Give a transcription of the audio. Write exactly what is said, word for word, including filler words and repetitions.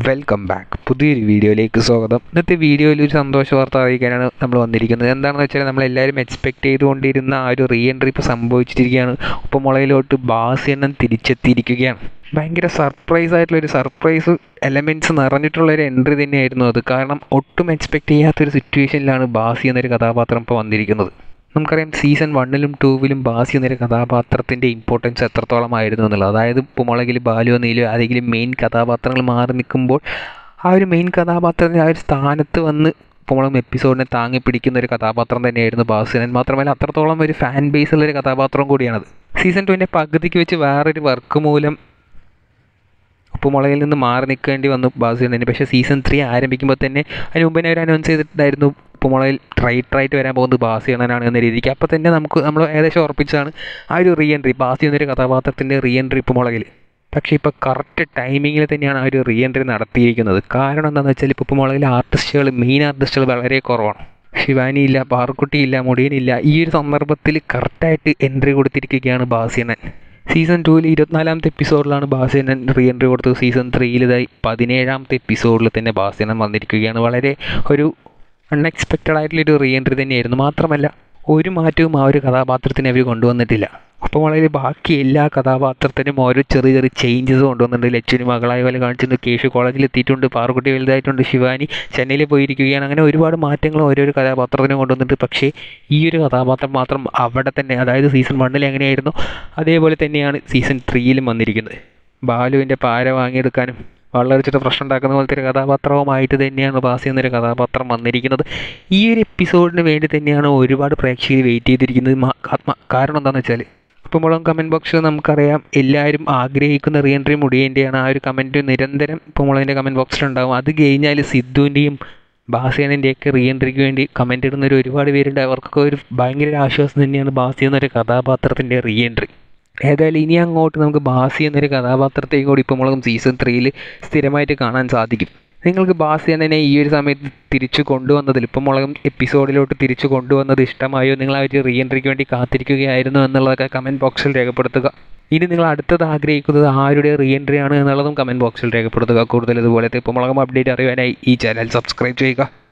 Welcome back. പുതിയൊരു വീഡിയോയിലേക്ക് സ്വാഗതം. ഇന്നത്തെ വീഡിയോയിൽ ഒരു സന്തോഷ വാർത്ത അറിയിക്കാനാണ് നമ്മൾ വന്നിരിക്കുന്നത്. എന്താണെന്ന് വെച്ചാൽ നമ്മളെല്ലാവരും എക്സ്പെക്ട് ചെയ്തുകൊണ്ടിരുന്ന ആ ഒരു റീ എൻട്രി ഇപ്പോൾ സംഭവിച്ചിരിക്കുകയാണ്. ഉപ്പുമുളകിലോട്ട് ബാസി എണ്ണം തിരിച്ചെത്തിയിരിക്കുകയാണ്. ഭയങ്കര സർപ്രൈസ് ആയിട്ടുള്ളൊരു സർപ്രൈസ് എലമെൻറ്റ്സ് നിറഞ്ഞിട്ടുള്ളൊരു എൻട്രി തന്നെയായിരുന്നു അത്. കാരണം ഒട്ടും എക്സ്പെക്ട് ചെയ്യാത്തൊരു സിറ്റുവേഷനിലാണ് ബാസി എന്നൊരു കഥാപാത്രം ഇപ്പോൾ വന്നിരിക്കുന്നത്. നമുക്കറിയാം സീസൺ വണ്ണിലും ടൂവിലും ബാസി എന്നൊരു കഥാപാത്രത്തിൻ്റെ ഇമ്പോർട്ടൻസ് എത്രത്തോളമായിരുന്നു എന്നുള്ളത്. അതായത് ഉപ്പുമുളകിൽ ബാലു നീലു ഏതെങ്കിലും മെയിൻ കഥാപാത്രങ്ങൾ മാറി നിൽക്കുമ്പോൾ ആ ഒരു മെയിൻ കഥാപാത്രത്തിൻ്റെ ആ ഒരു സ്ഥാനത്ത് വന്ന് ഉപ്പുമുളകും എപ്പിസോഡിനെ താങ്ങി പിടിക്കുന്ന ഒരു കഥാപാത്രം തന്നെയായിരുന്നു ബാസി. മാത്രമല്ല അത്രത്തോളം ഒരു ഫാൻ ബേസ് ഉള്ളൊരു കഥാപാത്രം കൂടിയാണത്. സീസൺ ടുവിൻ്റെ പകുതിക്ക് വെച്ച് വേറൊരു വർക്ക് മൂലം ഉപ്പുമുളകിൽ നിന്ന് മാറി നിൽക്കേണ്ടി വന്നു ബാസി തന്നെ. പക്ഷേ സീസൺ ത്രീ ആരംഭിക്കുമ്പോൾ തന്നെ അതിന് മുമ്പേ അവർ അനൗൺസ് ചെയ്തിട്ടുണ്ടായിരുന്നു ഉപ്പുമുളകിൽ ട്രൈറ്റ് ആയിട്ട് വരാൻ പോകുന്നത് ബാസി അണ്ണനാണ് എന്ന രീതിക്ക്. അപ്പോൾ തന്നെ നമുക്ക് നമ്മൾ ഏകദേശം ഉറപ്പിച്ചാണ് ആ ഒരു റീ എൻട്രി ബാസി എന്നൊരു കഥാപാത്രത്തിൻ്റെ റീ എൻട്രി ഉപ്പുമുളകിൽ. പക്ഷേ ഇപ്പോൾ കറക്റ്റ് ടൈമിങ്ങിൽ തന്നെയാണ് ആ ഒരു റീ എൻട്രി നടത്തിയിരിക്കുന്നത്. കാരണം എന്താണെന്ന് വെച്ചാൽ ഇപ്പോൾ ഉപ്പുമുളകിലെ ആർട്ടിസ്റ്റുകൾ മെയിൻ ആർട്ടിസ്റ്റുകൾ വളരെ കുറവാണ്. ശിവാനി ഇല്ല, പാറുക്കുട്ടി ഇല്ല, മുടിയനില്ല. ഈ ഒരു സന്ദർഭത്തിൽ കറക്റ്റായിട്ട് എൻട്രി കൊടുത്തിരിക്കുകയാണ് ബാസി അണ്ണൻ. സീസൺ ടൂവിൽ ഇരുപത്തിനാലാമത്തെ എപ്പിസോഡിലാണ് ബാസി അണ്ണൻ റീ എൻട്രി കൊടുത്തത്. സീസൺ ത്രീയിൽ ഇതായി പതിനേഴാമത്തെ എപ്പിസോഡിൽ തന്നെ ബാസി അണ്ണൻ വന്നിരിക്കുകയാണ്. വളരെ ഒരു അൺഎക്സ്പെക്റ്റഡ് ആയിട്ടുള്ളൊരു റീ എൻട്രി തന്നെയായിരുന്നു. മാത്രമല്ല ഒരു മാറ്റവും ആ ഒരു കഥാപാത്രത്തിന് അവർ കൊണ്ടുവന്നിട്ടില്ല. അപ്പോൾ വളരെ ബാക്കി എല്ലാ കഥാപാത്രത്തിനും ഓരോ ചെറിയ ചെറിയ ചേഞ്ചസ് കൊണ്ടുവന്നിട്ടുണ്ട്. ലച്ചുവിന് മകളായ പോലെ കാണിച്ചിട്ടുണ്ട്, കേശു കോളേജിൽ എത്തിയിട്ടുണ്ട്, പാറുക്കുട്ടി വലുതായിട്ടുണ്ട്, ശിവാനി ചെന്നൈയിൽ പോയിരിക്കുകയാണ്. അങ്ങനെ ഒരുപാട് മാറ്റങ്ങൾ ഓരോരോ കഥാപാത്രത്തിനും കൊണ്ടുവന്നിട്ടുണ്ട്. പക്ഷേ ഈ ഒരു കഥാപാത്രം മാത്രം അവിടെ തന്നെ, അതായത് സീസൺ വണ്ണിൽ എങ്ങനെയായിരുന്നു അതേപോലെ തന്നെയാണ് സീസൺ ത്രീയിലും വന്നിരിക്കുന്നത്. ബാലുവിൻ്റെ പാര വാങ്ങിയെടുക്കാനും വളരെച്ചിട്ട് പ്രശ്നം ഉണ്ടാക്കുന്ന പോലത്തെ ഒരു കഥാപാത്രവുമായിട്ട് തന്നെയാണ് ബാസി എന്നൊരു കഥാപാത്രം വന്നിരിക്കുന്നത്. ഈ ഒരു എപ്പിസോഡിന് വേണ്ടി തന്നെയാണ് ഒരുപാട് പ്രേക്ഷകർ വെയിറ്റ് ചെയ്തിരിക്കുന്നത്. കാരണം എന്താണെന്ന് വെച്ചാൽ ഉപ്പുമുളകും കമൻറ്റ് ബോക്സിൽ നമുക്കറിയാം എല്ലാവരും ആഗ്രഹിക്കുന്ന റീ എൻട്രി മുടിയൻ്റെയാണ്. ആ ഒരു കമൻറ്റ് നിരന്തരം ഉപ്പുമുളകിൻ്റെ കമൻറ്റ് ബോക്സിലുണ്ടാകും. അത് കഴിഞ്ഞാൽ സിദ്ധുവിൻ്റെയും ബാസിയണ്ണൻ്റെയൊക്കെ റീ എൻട്രിക്ക് വേണ്ടി കമൻറ്റ് ഇടുന്നൊരു ഒരുപാട് പേരുണ്ട്. അവർക്കൊക്കെ ഒരു ഭയങ്കര ആശ്വാസം തന്നെയാണ് ബാസി എന്നൊരു കഥാപാത്രത്തിൻ്റെ റീ എൻട്രി. ഏതായാലും ഇനി അങ്ങോട്ട് നമുക്ക് ബാസി എന്നൊരു കഥാപാത്രത്തെയും കൂടി ഉപ്പുമുളകും സീസൺ ത്രീയിൽ സ്ഥിരമായിട്ട് കാണാൻ സാധിക്കും. നിങ്ങൾക്ക് ബാസി അണ്ണനെ ഈ ഒരു സമയത്ത് തിരിച്ചു കൊണ്ടുവന്നതിൽ ഉപ്പുമുളകും എപ്പിസോഡിലോട്ട് തിരിച്ചു കൊണ്ടുവന്നത് ഇഷ്ടമായോ, നിങ്ങൾ ആ ഒരു റീ എൻട്രിക്ക് വേണ്ടി കാത്തിരിക്കുകയായിരുന്നു എന്നുള്ളതൊക്കെ കമൻറ്റ് ബോക്സിൽ രേഖപ്പെടുത്തുക. ഇനി നിങ്ങൾ അടുത്തത് ആഗ്രഹിക്കുന്നത് ആരുടെ റീ എൻട്രി ആണ് എന്നുള്ളതും കമൻറ്റ് ബോക്സിൽ രേഖപ്പെടുത്തുക. കൂടുതൽ ഇതുപോലത്തെ ഉപ്പുമുളകും അപ്ഡേറ്റ് അറിയാനായി ഈ ചാനൽ സബ്സ്ക്രൈബ് ചെയ്യുക.